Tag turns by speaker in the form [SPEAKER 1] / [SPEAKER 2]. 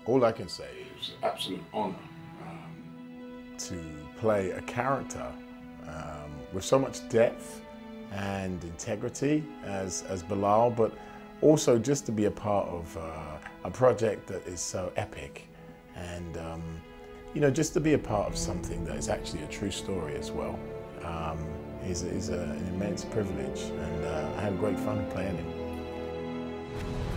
[SPEAKER 1] All I can say
[SPEAKER 2] It's an absolute honour.
[SPEAKER 1] to play a character with so much depth and integrity as Bilal, but also just to be a part of a project that is so epic, and you know, just to be a part of something that is actually a true story as well is an immense privilege, and I had great fun playing it.